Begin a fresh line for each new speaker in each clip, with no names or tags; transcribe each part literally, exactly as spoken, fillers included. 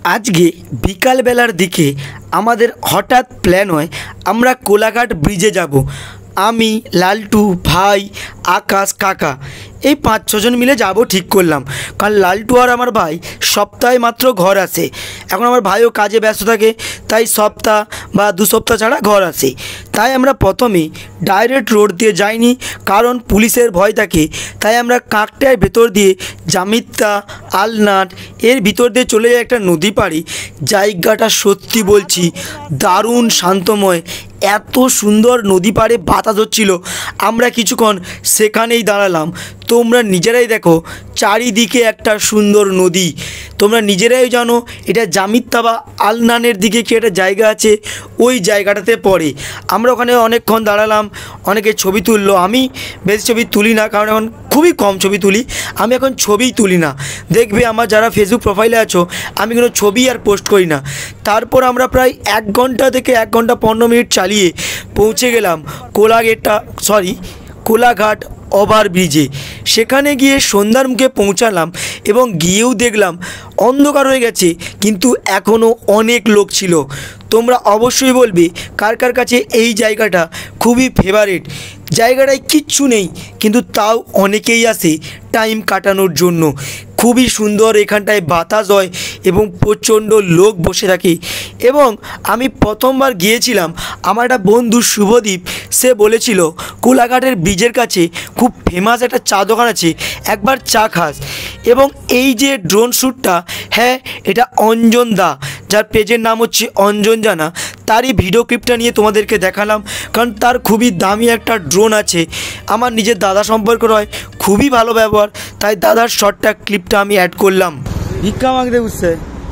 আজকে বিকালবেলার দিকে আমাদের হঠাৎ প্ল্যান হয় আমরা কোলাঘাট ব্রিজে যাব। আমি, লালটু, ভাই, আকাশ, কাকা এই পাঁচ ছজন মিলে যাব ঠিক করলাম। কারণ লালটু আর আমার ভাই সপ্তাহে মাত্র ঘর আসে। এখন আমার ভাইও কাজে ব্যস্ত থাকে, তাই সপ্তাহ বা দু সপ্তাহ ছাড়া ঘর আসে। তাই আমরা প্রথমে ডাইরেক্ট রোড দিয়ে যাইনি, কারণ পুলিশের ভয় থাকে। তাই আমরা কাকটার ভেতর দিয়ে জামিত্তা, আলনাট এর ভিতর দিয়ে চলে যাই একটা নদী পাড়ে। জায়গাটা সত্যি বলছি দারুণ শান্তময়, এত সুন্দর নদী পাড়ে বাতাস হচ্ছিল। আমরা কিছুক্ষণ সেখানেই দাঁড়ালাম। তোমরা নিজেরাই দেখো চারিদিকে একটা সুন্দর নদী। তোমরা নিজেরাই জানো এটা জামিত্তা বা আলনানের দিকে কি একটা জায়গা আছে, ওই জায়গাটাতে পড়ে। আমরা ওখানে অনেকক্ষণ দাঁড়ালাম, অনেকে ছবি তুললো। আমি বেশি ছবি তুলি না, কারণ এখন খুবই কম ছবি তুলি। আমি এখন ছবিই তুলি না। দেখবে আমার যারা ফেসবুক প্রোফাইলে আছো, আমি কোনো ছবি আর পোস্ট করি না। তারপর আমরা প্রায় এক ঘন্টা থেকে এক ঘন্টা পনেরো মিনিট চালিয়ে পৌঁছে গেলাম কোলাঘাটটা সরি কোলাঘাট ওভারব্রিজে। সেখানে গিয়ে সন্ধ্যার মুখে পৌঁছালাম এবং গিয়েও দেখলাম অন্ধকার হয়ে গেছে, কিন্তু এখনও অনেক লোক ছিল। তোমরা অবশ্যই বলবে কার কার কাছে এই জায়গাটা খুবই ফেভারিট। জায়গাটায় কিচ্ছু নেই, কিন্তু তাও অনেকেই আসে টাইম কাটানোর জন্য। খুবই সুন্দর, এখানটায় বাতাস হয় এবং প্রচণ্ড লোক বসে থাকে। এবং আমি প্রথমবার গিয়েছিলাম, আমার একটা বন্ধু শুভদীপ, সে বলেছিল কোলাঘাটের ব্রিজের কাছে খুব ফেমাস একটা চা দোকান আছে, একবার চা খাস। এবং এই যে ড্রোন শ্যুটটা, হ্যাঁ এটা অঞ্জন দা, যার পেজের নাম হচ্ছে অঞ্জন জানা, তারই ভিডিও ক্লিপটা নিয়ে তোমাদেরকে দেখালাম। কারণ তার খুবই দামি একটা ড্রোন আছে, আমার নিজের দাদা সম্পর্ক হয়, খুবই ভালো ব্যবহার। তাই দাদার শর্টটা ক্লিপটা আমি অ্যাড করলাম। ভিক্ষা মাগতে উঠছে।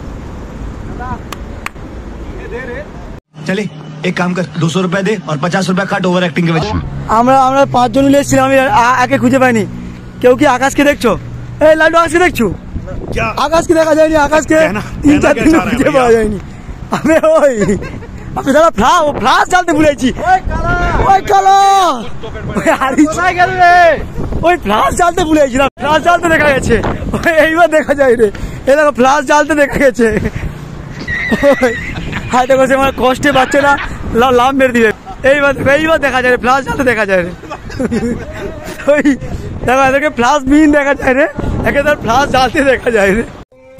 चले एक काम कर, दो सौ रुपए दे और पचास रुपए काट ओवर एक्टिंग के वजह।
আমরা আমরা পাঁচজন মিলে এসেছিলাম, আমি আগে খুঁজে পাইনি। কেউ কি আকাশকে দেখছো? এই লাড্ডু আকাশকে দেখছো? আকাশকে দেখা যায়নি, আকাশকে তিন চার দিন খুঁজে পাওয়া যায়নি। আমি ওই আপনি দাদা ফ্লা ও ফ্লাশ জ্বালতে ভুলেছি। ওই কালা ওই হারিয়ে গেল রে, ওই ফ্লাশ জ্বালতে ভুলেছিলাম। ফ্লাশ জ্বালতে দেখা গেছে, এইবার দেখা যায় রে। এই দেখো ফ্লাশ জ্বালতে দেখা গেছে। হাইটা করছে আমার কষ্টে পাচ্ছে না, লাভ মেরে দিবে। এইবার এইবার দেখা যায় রে, ফ্লাশ জ্বালতে দেখা যায় রে। ওই দেখো এদেরকে ফ্লাশ বিন দেখা যায় রে, একে তার ফ্লাশ জ্বালতে দেখা যায় রে।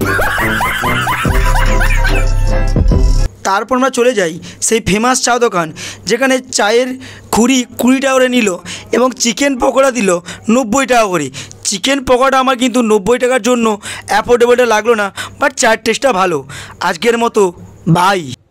তারপর আমরা চলে যাই সেই ফেমাস চা দোকান, যেখানে চায়ের খুঁড়ি কুড়ি টাকা করে নিল এবং চিকেন পকোড়া দিল নব্বই টাকা করে। চিকেন পকোড়া আমার কিন্তু নব্বই টাকার জন্য অ্যাফোর্ডেবলটা লাগলো না, বাট চায়ের টেস্টটা ভালো। আজকের মতো বাই।